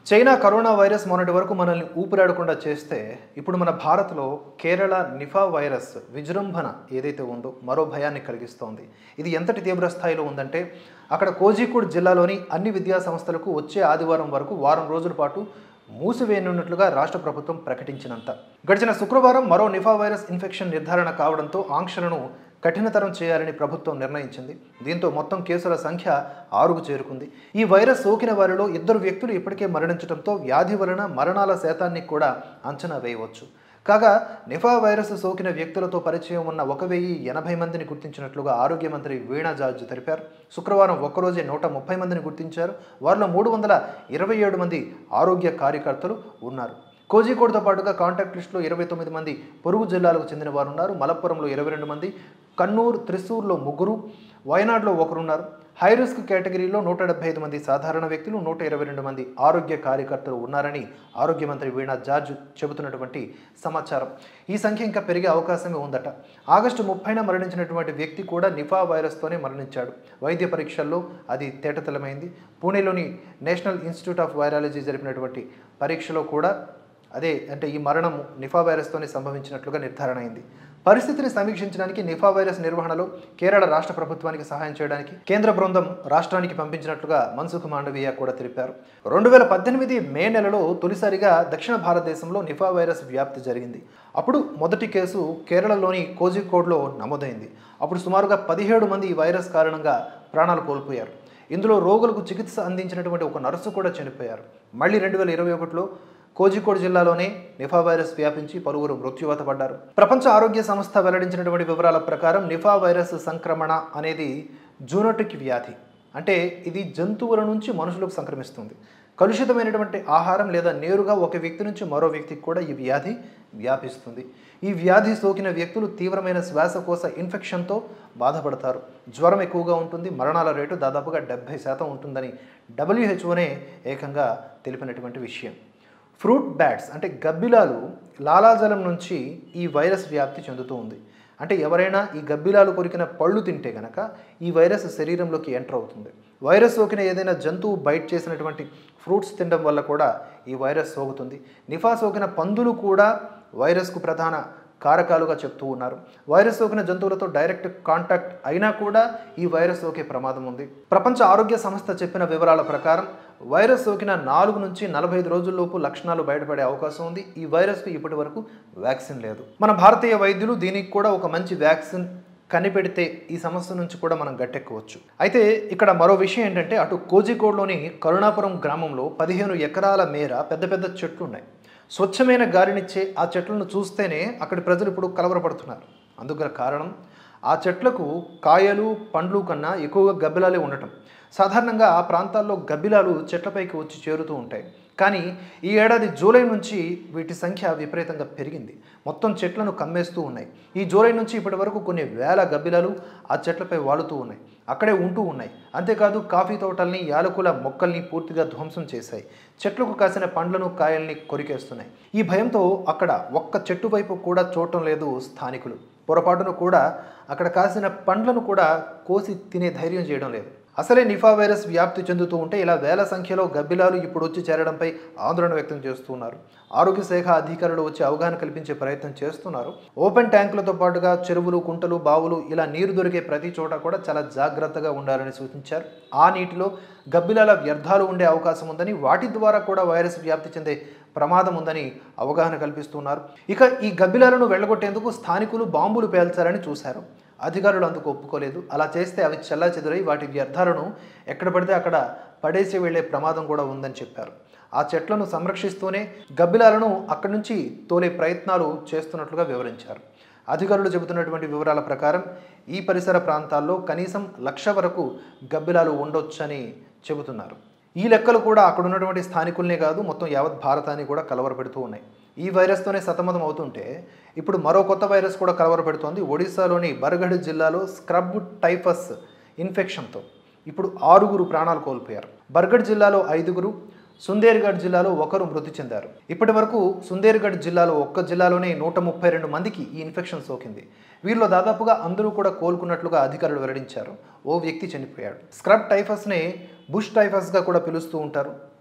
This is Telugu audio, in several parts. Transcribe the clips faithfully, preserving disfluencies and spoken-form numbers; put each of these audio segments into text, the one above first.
చైనా కరోనా వైరస్ మొన్నటి వరకు మనల్ని ఊపిరాడకుండా చేస్తే ఇప్పుడు మన భారత్లో కేరళ నిఫా వైరస్ విజృంభణ ఏదైతే ఉందో మరో భయాన్ని కలిగిస్తోంది. ఇది ఎంతటి తీవ్ర స్థాయిలో ఉందంటే అక్కడ కోజికోడ్ జిల్లాలోని అన్ని విద్యా సంస్థలకు వచ్చే ఆదివారం వరకు వారం రోజుల పాటు మూసివేయనున్నట్లుగా రాష్ట్ర ప్రభుత్వం ప్రకటించినంత. గడిచిన శుక్రవారం మరో నిఫా వైరస్ ఇన్ఫెక్షన్ నిర్ధారణ కావడంతో ఆంక్షలను కఠినతరం చేయాలని ప్రభుత్వం నిర్ణయించింది. దీంతో మొత్తం కేసుల సంఖ్య ఆరుకు చేరుకుంది. ఈ వైరస్ సోకిన వారిలో ఇద్దరు వ్యక్తులు ఇప్పటికే మరణించడంతో వ్యాధి వలన మరణాల శాతాన్ని కూడా అంచనా వేయవచ్చు. కాగా నిఫా వైరస్ సోకిన వ్యక్తులతో పరిచయం ఉన్న ఒక వెయ్యి ఎనభై మందిని గుర్తించినట్లుగా ఆరోగ్య మంత్రి వీణా జార్జ్ తెలిపారు. శుక్రవారం ఒక్కరోజే నూట ముప్పై మందిని గుర్తించారు. వారిలో మూడు వందల ఇరవై ఏడు మంది ఆరోగ్య కార్యకర్తలు ఉన్నారు. కోజికోడ్తో పాటుగా కాంటాక్ట్ లిస్టులో ఇరవై తొమ్మిది మంది పొరుగు జిల్లాలకు చెందిన వారు ఉన్నారు. మలప్పురంలో ఇరవై రెండు మంది, కన్నూరు, త్రిశూర్లో ముగ్గురు, వయనాడులో ఒకరున్నారు. హైరిస్క్ కేటగిరీలో నూట డెబ్బై ఐదు మంది సాధారణ వ్యక్తులు, నూట ఇరవై రెండు మంది ఆరోగ్య కార్యకర్తలు ఉన్నారని ఆరోగ్య మంత్రి వీణా జార్జ్ చెబుతున్నటువంటి సమాచారం. ఈ సంఖ్య ఇంకా పెరిగే అవకాశమే ఉందట. ఆగస్టు ముప్పైన మరణించినటువంటి వ్యక్తి కూడా నిఫా వైరస్తోనే మరణించాడు. వైద్య పరీక్షల్లో అది తేటతెల్లమైంది. పూణేలోని నేషనల్ ఇన్స్టిట్యూట్ ఆఫ్ వైరాలజీ జరిపినటువంటి పరీక్షలో కూడా అదే అంటే ఈ మరణం నిఫా వైరస్తోనే సంభవించినట్లుగా నిర్ధారణ అయింది. పరిస్థితిని సమీక్షించడానికి నిఫా వైరస్ నిర్వహణలో కేరళ రాష్ట్ర ప్రభుత్వానికి సహాయం చేయడానికి కేంద్ర బృందం రాష్ట్రానికి పంపించినట్లుగా మన్సుఖ్ మాండవీయ కూడా తెలిపారు. రెండు వేల పద్దెనిమిది మే నెలలో తొలిసారిగా దక్షిణ భారతదేశంలో నిఫా వైరస్ వ్యాప్తి జరిగింది. అప్పుడు మొదటి కేసు కేరళలోని కోజికోడ్లో నమోదైంది. అప్పుడు సుమారుగా పదిహేడు మంది ఈ వైరస్ కారణంగా ప్రాణాలు కోల్పోయారు. ఇందులో రోగులకు చికిత్స అందించినటువంటి ఒక నర్సు కూడా చనిపోయారు. మళ్ళీ రెండు వేల ఇరవై ఒకటిలో కోజికోడ్ జిల్లాలోనే నిఫా వైరస్ వ్యాపించి పలువురు మృత్యువాత పడ్డారు. ప్రపంచ ఆరోగ్య సంస్థ వెల్లడించినటువంటి వివరాల ప్రకారం నిఫా వైరస్ సంక్రమణ అనేది జూనోటిక్ వ్యాధి. అంటే ఇది జంతువుల నుంచి మనుషులకు సంక్రమిస్తుంది. కలుషితమైనటువంటి ఆహారం లేదా నేరుగా ఒక వ్యక్తి నుంచి మరో వ్యక్తికి కూడా ఈ వ్యాధి వ్యాపిస్తుంది. ఈ వ్యాధి సోకిన వ్యక్తులు తీవ్రమైన శ్వాసకోశ ఇన్ఫెక్షన్తో బాధపడతారు. జ్వరం ఎక్కువగా ఉంటుంది. మరణాల రేటు దాదాపుగా డెబ్బై శాతం ఉంటుందని డబ్ల్యూహెచ్ఓనే ఏకంగా తెలిపినటువంటి విషయం. ఫ్రూట్ బ్యాట్స్ అంటే గబ్బిలాలు లాలాజలం నుంచి ఈ వైరస్ వ్యాప్తి చెందుతూ ఉంది. అంటే ఎవరైనా ఈ గబ్బిలాలు కొరికిన పళ్ళు తింటే గనక ఈ వైరస్ శరీరంలోకి ఎంటర్ అవుతుంది. వైరస్ సోకిన ఏదైనా జంతువు బైట్ చేసినటువంటి ఫ్రూట్స్ తినడం వల్ల కూడా ఈ వైరస్ సోకుతుంది. నిఫా సోకిన పందులు కూడా వైరస్కు ప్రధాన కారకాలుగా చెప్తూ ఉన్నారు. వైరస్ సోకిన జంతువులతో డైరెక్ట్ కాంటాక్ట్ అయినా కూడా ఈ వైరస్ సోకే ప్రమాదం ఉంది. ప్రపంచ ఆరోగ్య సంస్థ చెప్పిన వివరాల ప్రకారం వైరస్ సోకిన నాలుగు నుంచి నలభై ఐదు రోజుల్లోపు లక్షణాలు బయటపడే అవకాశం ఉంది. ఈ వైరస్కు ఇప్పటి వరకు వ్యాక్సిన్ లేదు. మన భారతీయ వైద్యులు దీనికి కూడా ఒక మంచి వ్యాక్సిన్ కనిపెడితే ఈ సమస్య నుంచి కూడా మనం గట్టెక్కవచ్చు. అయితే ఇక్కడ మరో విషయం ఏంటంటే అటు కోజికోడ్లోని కరుణాపురం గ్రామంలో పదిహేను ఎకరాల మేర పెద్ద పెద్ద చెట్లు ఉన్నాయి. స్వచ్ఛమైన గాలినిచ్చే ఆ చెట్లను చూస్తేనే అక్కడి ప్రజలు ఇప్పుడు కలవరపడుతున్నారు. అందుకు కారణం ఆ చెట్లకు కాయలు పండ్లు కన్నా ఎక్కువగా గబ్బిలాలే ఉండటం. సాధారణంగా ఆ ప్రాంతాల్లో గబ్బిలాలు చెట్లపైకి వచ్చి చేరుతూ ఉంటాయి. కానీ ఈ ఏడాది జూలై నుంచి వీటి సంఖ్య విపరీతంగా పెరిగింది. మొత్తం చెట్లను కమ్మేస్తూ ఉన్నాయి. ఈ జూలై నుంచి ఇప్పటి వరకు కొన్ని వేల గబ్బిలాలు ఆ చెట్లపై వాలుతూ ఉన్నాయి, అక్కడే ఉంటూ ఉన్నాయి. అంతేకాదు కాఫీ తోటల్ని, యాలకుల మొక్కల్ని పూర్తిగా ధ్వంసం చేశాయి. చెట్లకు కాసిన పండ్లను, కాయల్ని కొరికేస్తున్నాయి. ఈ భయంతో అక్కడ ఒక్క చెట్టు వైపు కూడా చూడటం లేదు స్థానికులు. పొరపాటును కూడా అక్కడ కాసిన పండ్లను కూడా కోసి తినే ధైర్యం చేయడం లేదు. అసలే నిఫా వైరస్ వ్యాప్తి చెందుతూ ఉంటే ఇలా వేల సంఖ్యలో గబ్బిలాలు ఇప్పుడు వచ్చి చేరడంపై ఆందోళన వ్యక్తం చేస్తున్నారు. ఆరోగ్య శాఖ అధికారులు వచ్చి అవగాహన కల్పించే ప్రయత్నం చేస్తున్నారు. ఓపెన్ ట్యాంకులతో పాటుగా చెరువులు, కుంటలు, బావులు ఇలా నీరు దొరికే ప్రతి చోట కూడా చాలా జాగ్రత్తగా ఉండాలని సూచించారు. ఆ నీటిలో గబ్బిలాల వ్యర్థాలు ఉండే అవకాశం ఉందని, వాటి ద్వారా కూడా వైరస్ వ్యాప్తి చెందే ప్రమాదం ఉందని అవగాహన కల్పిస్తున్నారు. ఇక ఈ గబ్బిలాలను వెళ్ళగొట్టేందుకు స్థానికులు బాంబులు పేల్చాలని చూశారు. అధికారులు అందుకు ఒప్పుకోలేదు. అలా చేస్తే అవి చెల్లా చెదురై వాటి వ్యర్థాలను ఎక్కడ పడితే అక్కడ పడేసి వెళ్లే ప్రమాదం కూడా ఉందని చెప్పారు. ఆ చెట్లను సంరక్షిస్తూనే గబ్బిలాలను అక్కడి నుంచి తోలే ప్రయత్నాలు చేస్తున్నట్లుగా వివరించారు. అధికారులు చెబుతున్నటువంటి వివరాల ప్రకారం ఈ పరిసర ప్రాంతాల్లో కనీసం లక్ష వరకు గబ్బిలాలు ఉండొచ్చని చెబుతున్నారు. ఈ లెక్కలు కూడా అక్కడ ఉన్నటువంటి స్థానికులనే కాదు మొత్తం యావత్ భారతాన్ని కూడా కలవరపెడుతూ ఉన్నాయి. ఈ వైరస్తోనే సతమతం అవుతుంటే ఇప్పుడు మరో కొత్త వైరస్ కూడా కలవరపెడుతోంది. ఒడిశాలోని బర్గఢ్ జిల్లాలో స్క్రబ్ టైఫస్ ఇన్ఫెక్షన్తో ఇప్పుడు ఆరుగురు ప్రాణాలు కోల్పోయారు. బర్గఢ్ జిల్లాలో ఐదుగురు, సుందేర్గఢ్ జిల్లాలో ఒకరు మృతి చెందారు. ఇప్పటి వరకు సుందేర్గఢ్ జిల్లాలో ఒక్క జిల్లాలోనే నూట ముప్పై రెండు మందికి ఈ ఇన్ఫెక్షన్ సోకింది. వీరిలో దాదాపుగా అందరూ కూడా కోలుకున్నట్లుగా అధికారులు వెల్లడించారు. ఓ వ్యక్తి చనిపోయాడు. స్క్రబ్ టైఫస్నే బుష్ టైఫస్గా కూడా పిలుస్తూ ఉంటారు.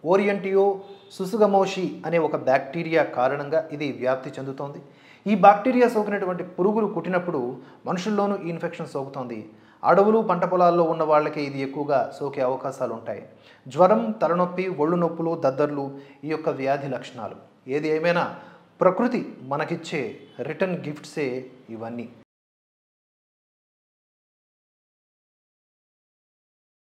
ఓరియంటియో సుసుగమోషి అనే ఒక బ్యాక్టీరియా కారణంగా ఇది వ్యాప్తి చెందుతోంది. ఈ బ్యాక్టీరియా సోకినటువంటి పురుగులు కుట్టినప్పుడు మనుషుల్లోనూ ఈ ఇన్ఫెక్షన్ సోకుతోంది. అడవులు పంట పొలాల్లో ఉన్న వాళ్ళకి ఇది ఎక్కువగా సోకే అవకాశాలు ఉంటాయి. జ్వరం, తలనొప్పి, ఒళ్ళు నొప్పులు, దద్దర్లు ఈ యొక్క వ్యాధి లక్షణాలు. ఏది ఏమైనా ప్రకృతి మనకిచ్చే రిటర్న్ గిఫ్ట్సే ఇవన్నీ.